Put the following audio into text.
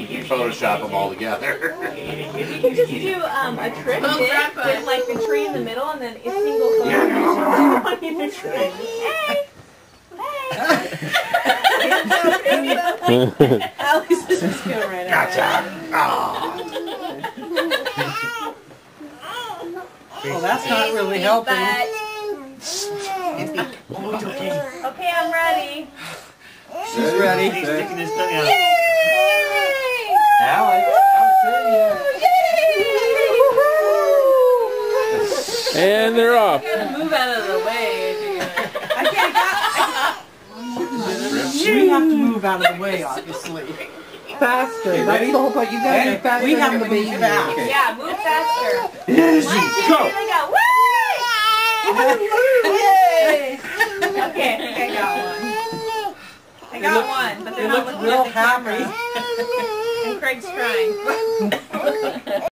Photoshop them all together. You could just do a trick with like the tree in the middle and then a single photo on either tree. Hey! Hey! Alex is just going right out. Gotcha! Oh, that's not really helping. Okay, I'm ready. She's ready. He's sticking his tongue out. Yay! Alex, And they're off. You gotta move out of the way if you're gonna... we have to move out of the way, obviously. Faster. That's the whole point. You gotta be faster. We have to move fast. Yeah, move faster. Easy. 1, 2, Go. 3, go. Yay! Okay, I think I got one. I got one, but they're not looking real at the camera. happy. And Craig's crying.